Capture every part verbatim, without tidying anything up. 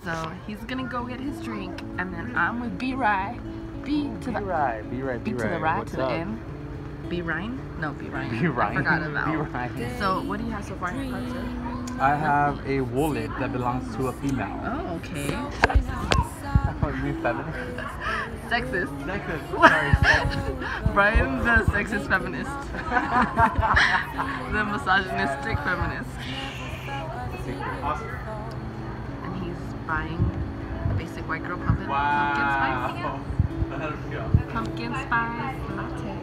So he's gonna go get his drink, and then I'm with B-Rye. B to the B-Rye, B-Rye, B to the right to the N. B-Ryan? No, B-Ryan. B-Ryan. I forgot about. B-Ryan. So what do you have so far in your cart, sir? I have a wallet that belongs to a female. Oh, okay. Oh, you mean feminist? Sexist. Sexist. Sorry. Brian's the sexist feminist. The misogynistic feminist. And he's buying basic white girl pumpkin, Wow. pumpkin spice. Pumpkin spice latte.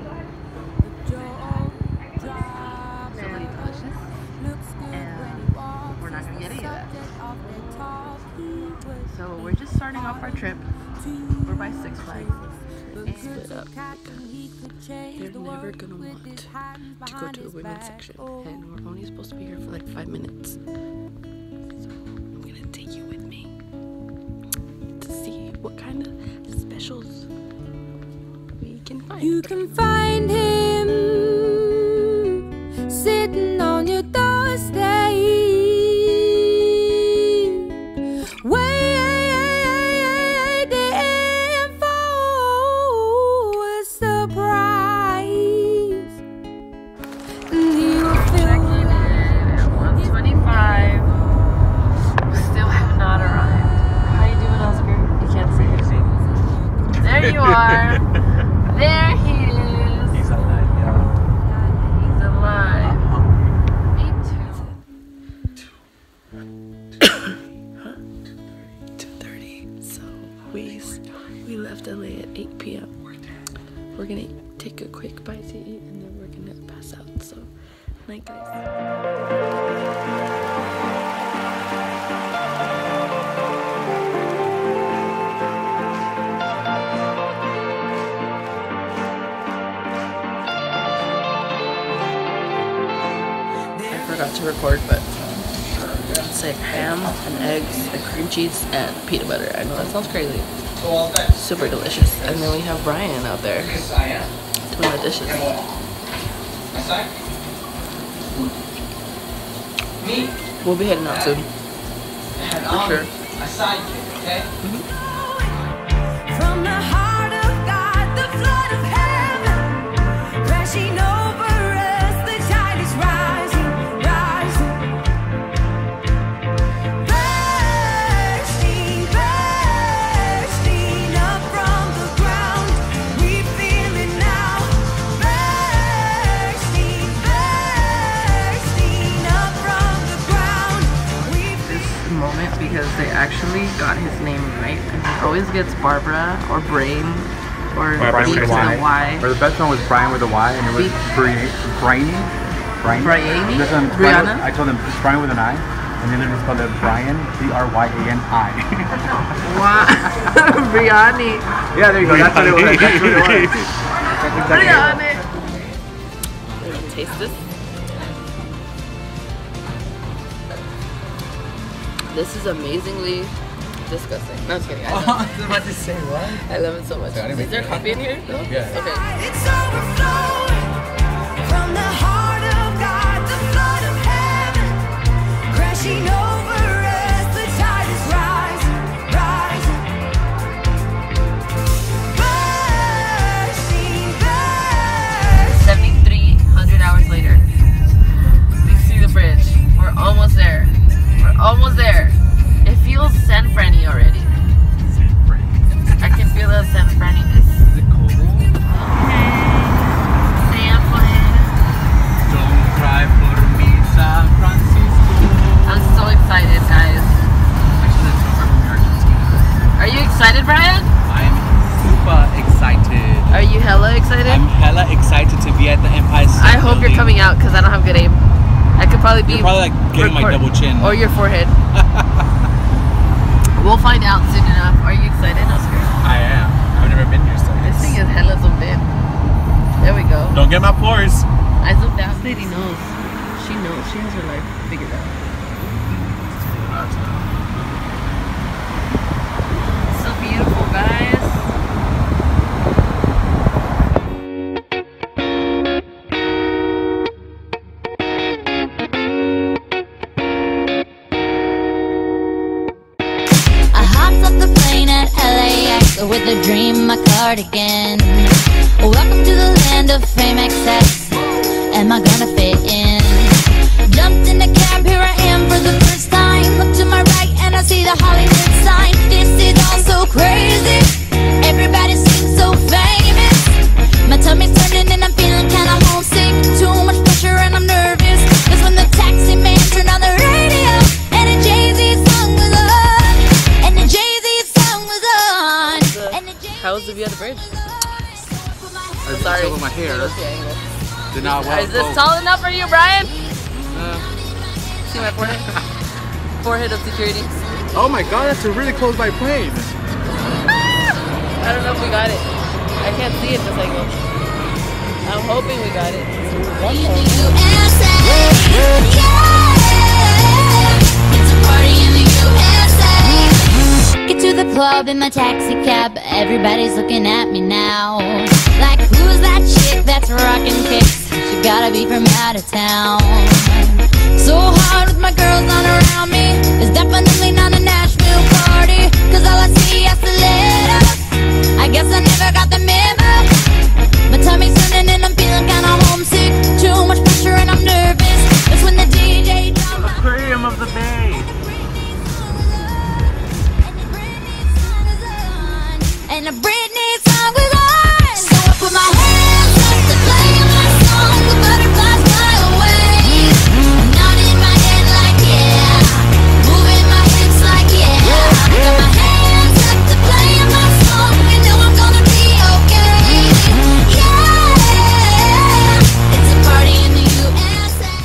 So really delicious. And we're not gonna get any of that. So we're just starting off our trip. We're by Six Flags. And split up. They're never gonna want to go to the women's section, and we're only supposed to be here for like five minutes. So I'm gonna take you with me to see what kind of specials we can find. You can find him sitting on your doorstep, waiting for a surprise. And he will feel Checking in at one twenty-five. We still have not arrived. How you doing, Oscar? You can't see it. There you are. There he is. He's alive, yeah. He's alive. Me too. two thirty. So we we left L A at eight P M We're gonna take a quick bite to eat, and then we're gonna pass out. So, night, guys. I forgot to record, but it's like ham and eggs and cream cheese and peanut butter. I know that sounds crazy. Super delicious. And then we have Brian out there doing the dishes. We'll be heading out soon. For sure. Mm-hmm. from the heart of God, the flood of heaven crashing over us. The tide is rising, rising, bursting, bursting up from the ground. We feel it now, bursting, bursting up from the ground. We feel This moment, because they actually got his name right. And he always gets Barbara or Brain or Brian B to with the a Y. Y. Or the best one was Brian with a Y, and it was Bri- Brian. Brian. Brian? This one, Brianna? I told them it's Brian with an I, and then they just called it Brian, B R Y A N I. Wow. Brianni. Yeah, there you go. That's what it was. That's what it was. That's exactly Brianni. it. We're gonna taste this. This is amazingly disgusting. No, I'm just kidding. I love I was about to say what? it. I love it so much. Is there coffee in here? No? Yeah. Okay. it's overflowing from the heart of God, the flood of heaven crashing over us. The tide is rising, rising, bursting, bursting. seventy-three hundred hours later. We see the bridge. We're almost there. We're almost there. It feels San Franny already. I can feel the San Franny-ness. Is it cold? San Fran. Don't cry for me, San Francisco. I'm so excited, guys. Actually, that's over from Argentina. Are you excited, Brian? I'm super excited. Are you hella excited? I'm hella excited to be at the Empire State I hope you're Building. coming out because I don't have good aim. I could probably be You're probably like getting my record- double chin. or your forehead. We'll find out soon enough. Are you excited, Oscar? I am. I've never been here, so This thing it's- is hella zoomed in. There we go. Don't get my pores. I zoomed out. This lady knows. She knows. She has her life figured out. So beautiful, guys. I Hopped off the plane at L A X with a dream, my cardigan. Welcome to the land of fame excess. Am I gonna fit in? Jumped in the cab, here I am for the first time. Look to my right and I see the Hollywood sign. This is all so crazy. Everybody seems so famous. My tummy's turning and I'm feeling kinda homesick. Too much pressure and I'm nervous. Cause when the taxi man turned on the radio and a Jay-Z song was on, and the Jay-Z song was on, and the Jay-Z How was the view of the bridge? I'm sorry. Over my hair. Did not Is this tall enough for you, Brian? Uh, See my forehead? Forehead of security. oh my god, that's a really close by plane. I don't know if we got it. I can't see it this angle. I'm hoping we got it. U S A, yeah. It's a party in the U S A. Get to the club in my taxi cab. Everybody's looking at me now. Like, who's that chick that's rocking kicks? She gotta be from out of town. So hard with my girls on around me. It's definitely not a Nashville party. Cause all I see is stilettos. I guess I never got the memo. My tummy's turning and I'm feeling kinda homesick. Too much pressure and I'm nervous. That's when the D J drops. Aquarium of the Bay. And a Britney song was on. So I put my hands up to play my song. The butterflies fly away. Nodding my head like yeah. Moving my hips like yeah. I got my hands up to play my song. You know I'm gonna be okay. Yeah. It's a party in the U S A.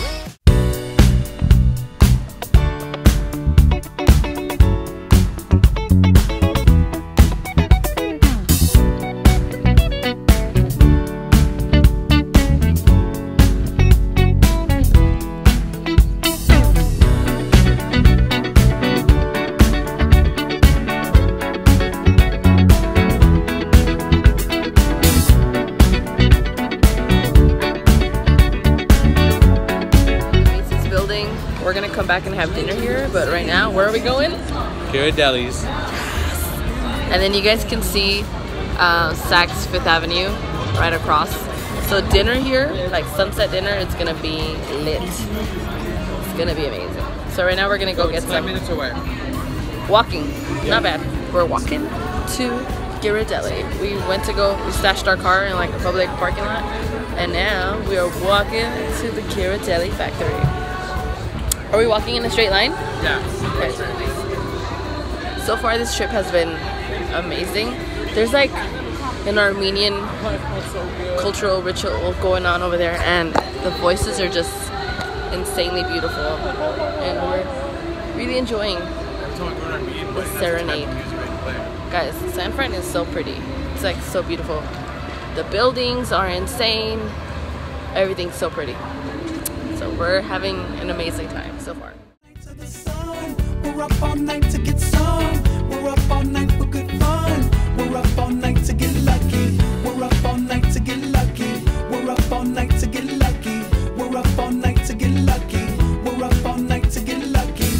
Macy's building. We're gonna come back and have dinner here, but right now, where are we going? Ghirardelli's. And then you guys can see uh, Saks Fifth Avenue right across. So dinner here, like sunset dinner, it's gonna be lit. It's gonna be amazing. So right now we're gonna go get Ten some minutes away. walking. Not bad. We're walking to Ghirardelli. We went to go, we stashed our car in like a public parking lot, and now we are walking to the Ghirardelli factory. Are we walking in a straight line? Yeah. Okay. So far this trip has been amazing. There's like an Armenian cultural ritual going on over there, and the voices are just insanely beautiful, and we're really enjoying the serenade. Guys, San Fran is so pretty. It's like so beautiful. The buildings are insane. Everything's so pretty. So we're having an amazing time so far. To the sun. We're up all night to get some. We're up all night for good fun. We're up all night to get lucky. We're up all night to get lucky. We're up all night to get lucky. We're up all night to get lucky. We're up all night to get lucky.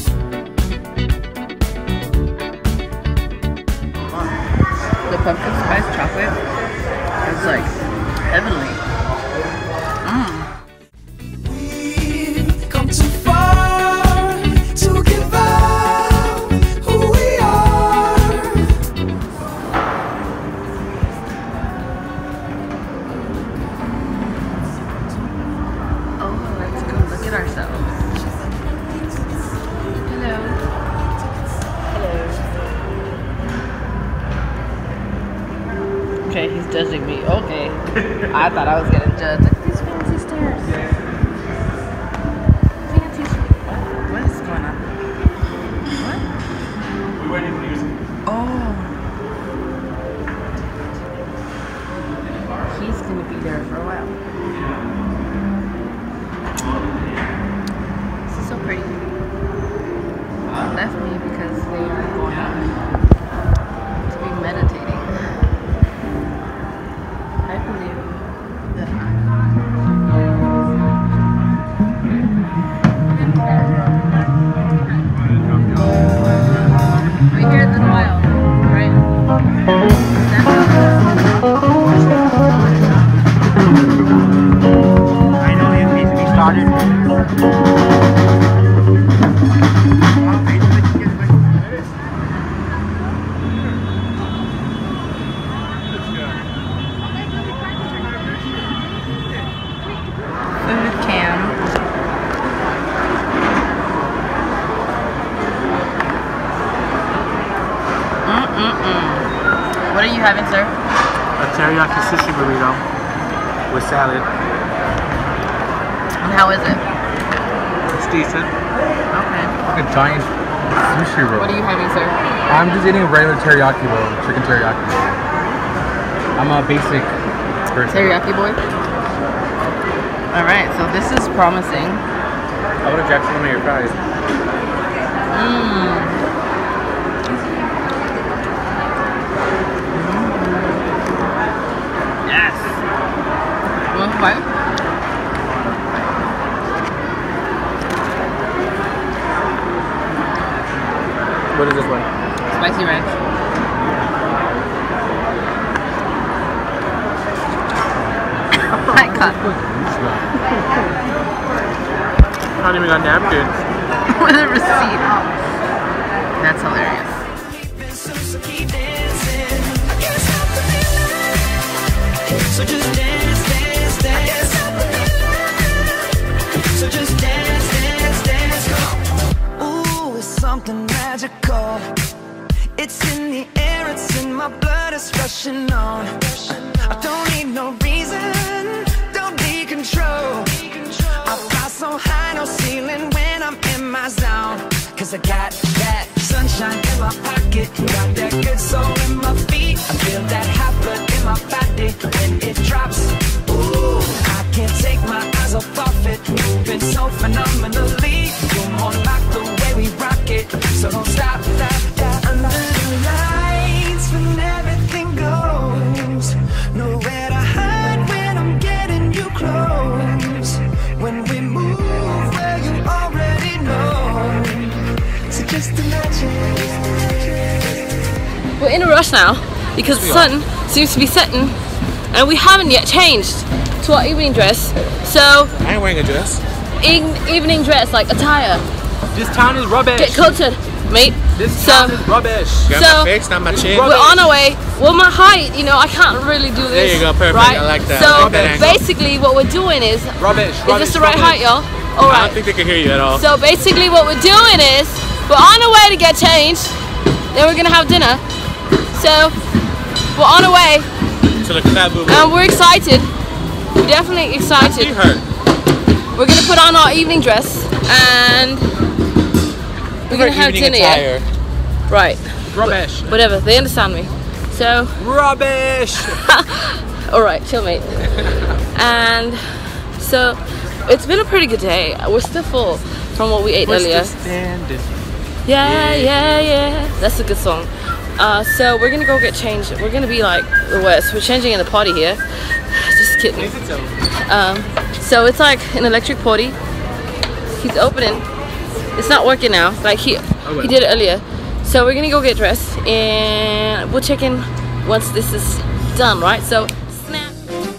The pumpkin spice chocolate is like heavenly. Mm. We've come too far to give up who we are. Oh, let's go look at ourselves. Hello. Hello. Okay, he's judging me. Okay. I thought I was getting judged. Look at these fancy stairs. Fancy stairs. What? What is going on? What? We waiting for music. Oh. He's gonna be there for a while. This is so pretty. They left me because they were going out to be meditating. I believe that we hear it in a while. What are you having, sir? A teriyaki sushi burrito with salad. And how is it? It's decent. Okay. Like a giant sushi roll. What are you having, sir? I'm just eating a regular teriyaki roll, chicken teriyaki roll. I'm a basic person. Teriyaki boy? Alright, so this is promising. I would have jacked some of your fries. Mmm. Yes! You want to bite? What is this one? Spicy ranch. Oh my god. I don't even got napkins. With a receipt. That's hilarious. So just dance, dance, dance. So just dance, dance, dance. Ooh, it's something magical. It's in the air, it's in my blood, it's rushing on. I don't need no reason, don't need control. I fly so high, no ceiling when I'm in my zone. Cause I got that sunshine in my pocket, got that good soul in my feet. I feel that hot blood in my body when it drops. Ooh, I can't take my eyes off of it, moving so phenomenally. You're more like the way we rock it, so don't stop, stop, stop. Under the lights when everything goes, nowhere to hide when I'm getting you close. When we move where you already know, so just imagine. We're in a rush now because the sun seems to be setting and we haven't yet changed to our evening dress. So, I ain't wearing a dress. in evening dress, like attire. This town is rubbish. Get cultured, mate. This So- town is rubbish. Got so- my face, not my chin. We're on our way. Well, my height, you know, I can't really do this. There you go, perfect. Right? I like that. So I like that angle. basically, what we're doing is, Rubbish. is rubbish, this the right rubbish. height, y'all? All I right. don't think they can hear you at all. So basically, what we're doing is, we're on our way to get changed. Then we're gonna have dinner. So we're on our way, to the club, boo boo. and we're excited. We're definitely She excited. hurt. We're gonna put on our evening dress, and we're gonna have Evening dinner. Yeah? attire. Right. Rubbish. Whatever. They understand me. So. Rubbish. All right, chill, mate. And so it's been a pretty good day. We're still full from what we ate What's earlier. the standard? Yeah, yeah, yeah. That's a good song. Uh, so we're gonna go get changed. We're gonna be like the West. We're changing in the party here. Just kidding. Is it so? Um, so it's like an electric potty. He's opening. It's not working now. Like he well. he did it earlier. So we're gonna go get dressed and we'll check in once this is done, right? So snap.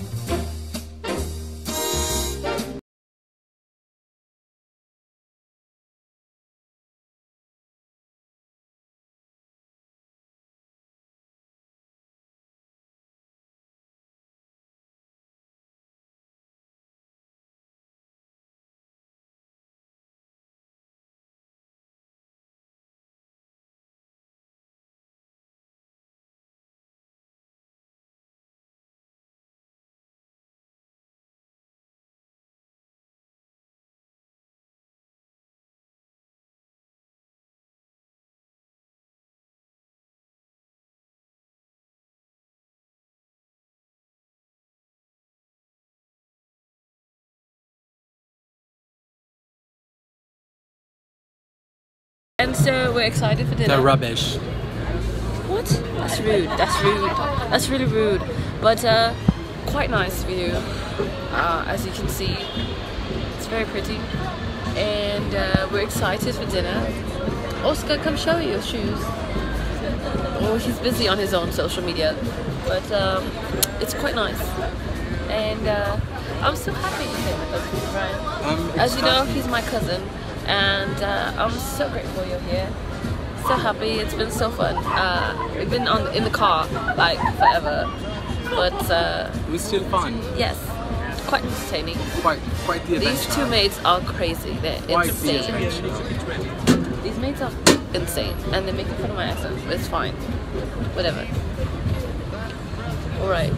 And so we're excited for dinner. The rubbish. What? That's rude. That's rude. That's really rude. But uh, quite nice view. Uh, as you can see, it's very pretty. And uh, we're excited for dinner. Oscar, come show you your shoes. Oh, he's busy on his own social media, but um, it's quite nice. And uh, I'm so happy to be with us, Ryan. Um, As you know, he's my cousin, and uh, I'm so grateful you're here. So happy, it's been so fun. Uh, we've been on in the car like forever, but uh, it was still fun. yes, quite entertaining. Quite, quite the adventure. These two maids are crazy. They're Quite the insane. adventure. These maids are insane, and they're making fun of my accent, but it's fine. Whatever. All right.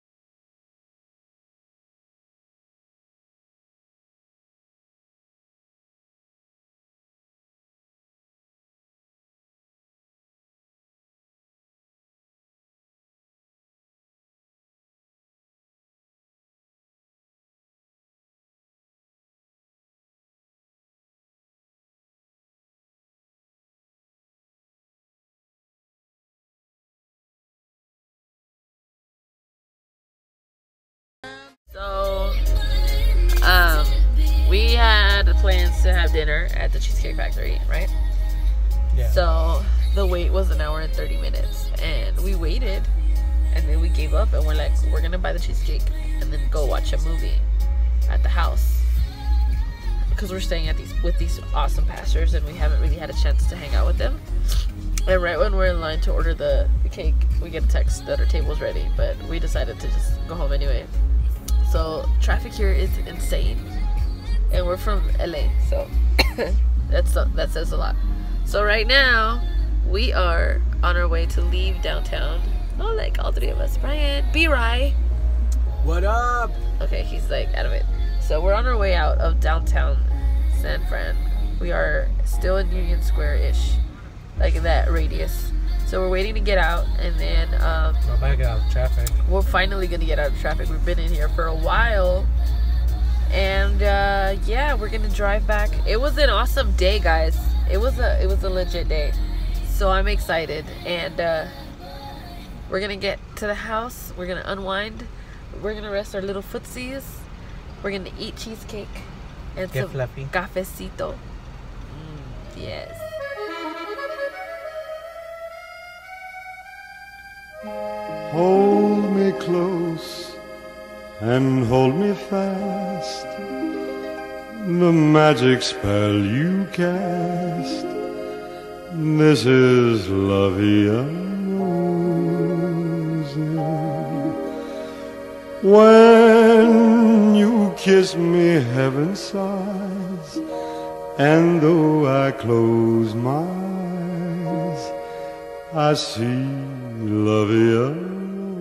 So, um, we had plans to have dinner at the Cheesecake Factory, right? Yeah. So, the wait was an hour and thirty minutes. And we waited. And then we gave up. And we're like, we're going to buy the cheesecake. And then go watch a movie at the house. Because we're staying at these with these awesome pastors. And we haven't really had a chance to hang out with them. And right when we're in line to order the, the cake, we get a text that our table's ready. But we decided to just go home anyway. So traffic here is insane, and we're from L A, so that's that says a lot. So right now we are on our way to leave downtown. Oh, like all three of us. Brian, B-Ry. What up? Okay, he's like out of it. So we're on our way out of downtown San Fran. We are still in Union Square-ish, like in that radius. So we're waiting to get out, and then um, We're about to get out of traffic. we're finally gonna get out of traffic. We've been in here for a while, and uh, yeah, we're gonna drive back. It was an awesome day, guys. It was a it was a legit day, so I'm excited, and uh, we're gonna get to the house. We're gonna unwind. We're gonna rest our little footsies. We're gonna eat cheesecake and Get some fluffy. cafecito. Mm, yes. Hold me close and hold me fast. The magic spell you cast. This is La Via Rosa. When you kiss me, heaven sighs, and though I close my eyes, I see La Via Rosa.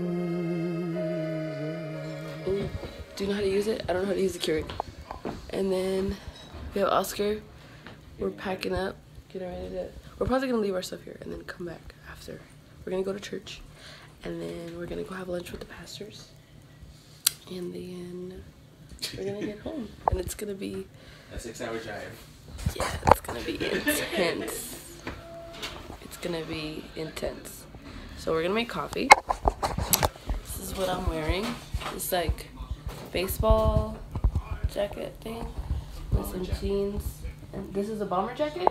Ooh, do you know how to use it? I don't know how to use the Keurig. And then we have Oscar. We're packing up, getting ready to. We're probably gonna leave our stuff here and then come back after. We're gonna go to church, and then we're gonna go have lunch with the pastors, and then we're gonna get home. And it's gonna be. A six-hour drive. Yeah, it's gonna be intense. It's gonna be intense. So we're gonna make coffee. This is what I'm wearing. It's like baseball jacket thing with some jeans. And this is a bomber jacket?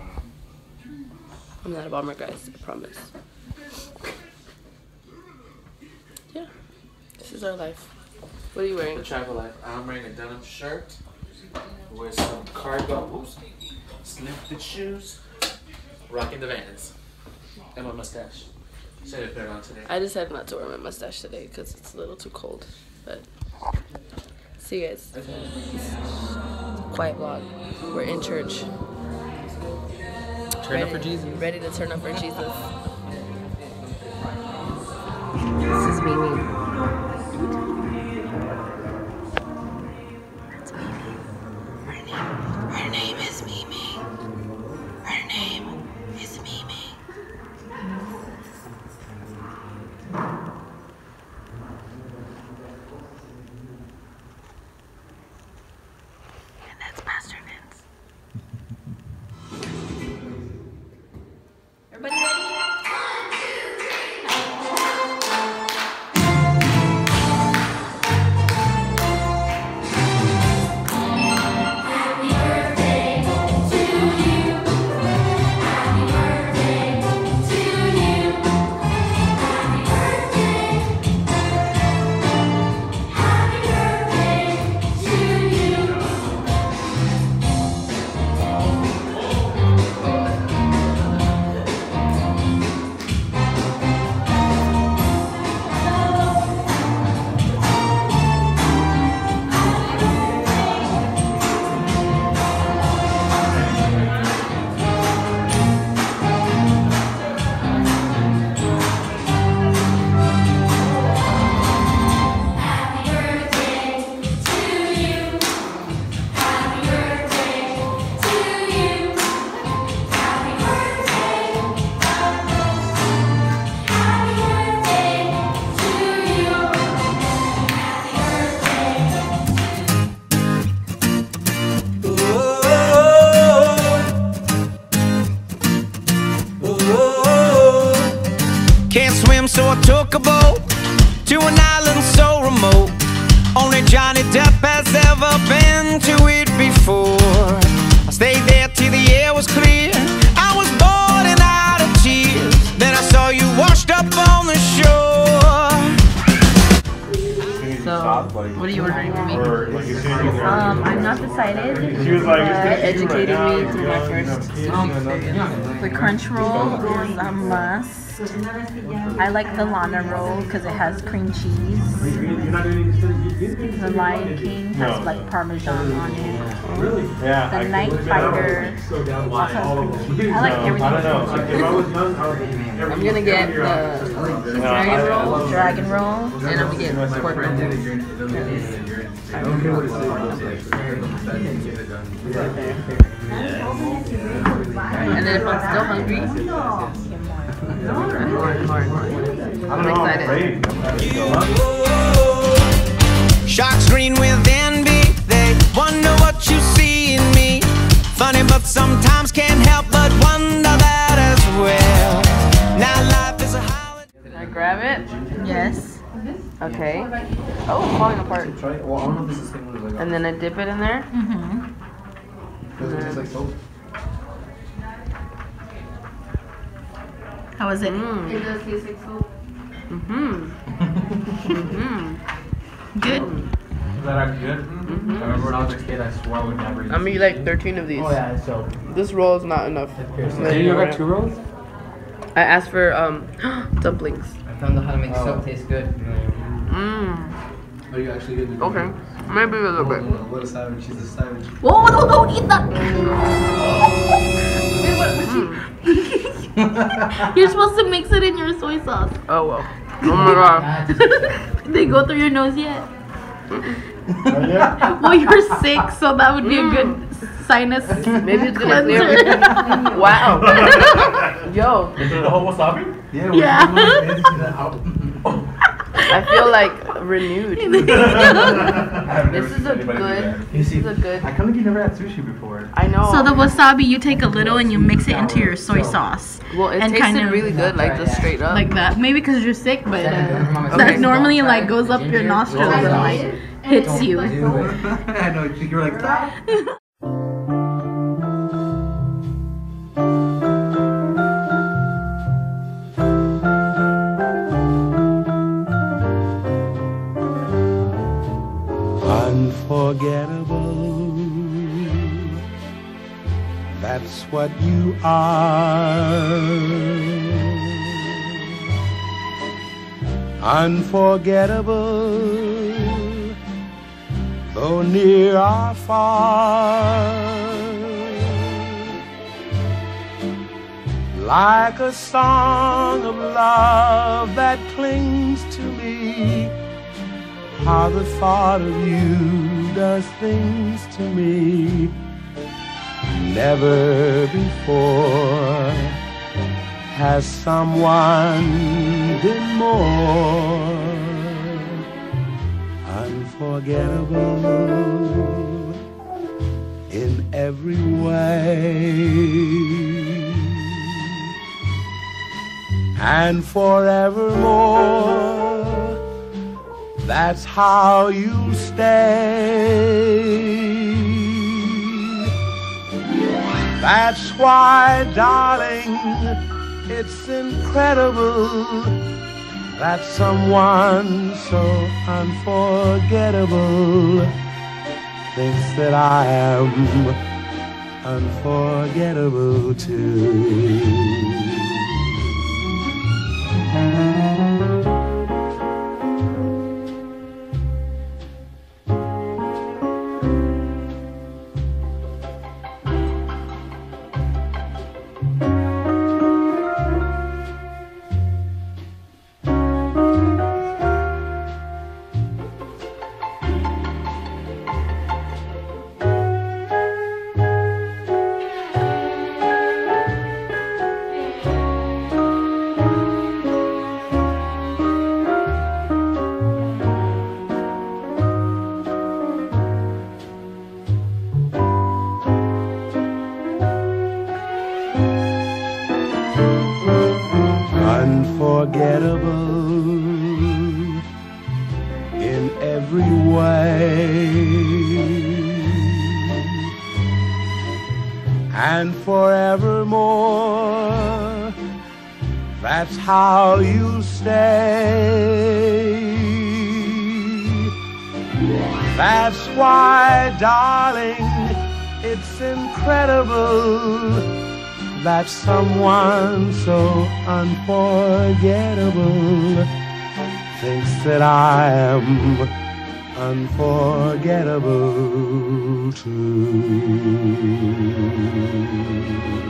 I'm not a bomber, guys, I promise. Yeah, this is our life. What are you wearing? The travel life. I'm wearing a denim shirt with some cargo, oops, slim fit shoes, rocking the Vans, and my mustache. Should have put it on today. I decided not to wear my mustache today because it's a little too cold. But see you guys. Quiet vlog. We're in church. Turn up for Jesus. Ready to turn up for Jesus. This is Mimi. That's Mimi. Her name, her name is Mimi. Her name is Mimi. And that's Pastor Vince. Everybody ready? Can't swim, so I took a boat to an island so remote. Only Johnny Depp has ever been to it before. I stayed there till the air was clear. I was bored and out of tears. Then I saw you washed up on the shore. So, what are you ordering for me? Um, I'm not decided. She was like, but Educated me through my first the crunch roll is a must. I like the Lana roll because it has cream cheese. The Lion King has like Parmesan on it. The Night Fighter also has cream cheese. I like everything. I'm gonna get the dragon roll, Dragon roll. and I'm gonna get pork roll. And then if I'm still hungry, I'm excited. Sharks green with envy, they wonder what you see in me. Funny, but sometimes can't help but wonder that as well. Now life is a holiday. Can I grab it? Yes. Okay. Oh, it's falling apart. And then I dip it in there. Mm-hmm. Does it taste like soap? How is it? Mm. It does taste like soap. Mm-hmm. Mm-hmm. Good. Is that actually good? Mm-hmm. I remember when I was a kid, I swore I would never eat. I'm gonna eat like thirteen of these. Oh yeah, it's soap. This roll is not enough. Did you get two rolls? I asked for um dumplings. I found out how to make soap taste good. Mmm. Are you actually good? Okay. Maybe a little bit. What a savage. She's a savage. Whoa, no, don't eat that. Wait, what was she? You're supposed to mix it in your soy sauce. Oh well. Oh my god. Did they go through your nose yet? Yeah. Well, you're sick, so that would be a good sinus. Maybe it's gonna clear cleanser. everything. Wow. Yo, Is it the whole wasabi? Yeah. Yeah. I feel like renewed. This is a good. This is a good. I kind of never had sushi before. I know. So the wasabi, you take a little and you mix it into your soy sauce. Well, it and tasted kind of really good, like just straight up. like that. Maybe because you're sick, but uh, Okay. that normally like goes up your nostrils and like hits you. I know. You were like, Unforgettable, that's what you are. Unforgettable, though near or far. Like a song of love that clings to me. How the thought of you does things to me. Never before has someone been more unforgettable in every way. And forevermore, that's how you stay. That's why, darling, it's incredible that someone so unforgettable thinks that I am unforgettable too. unforgettable in every way. And forevermore, that's how you stay. That's why, darling, it's incredible that someone so unforgettable thinks that I am unforgettable too.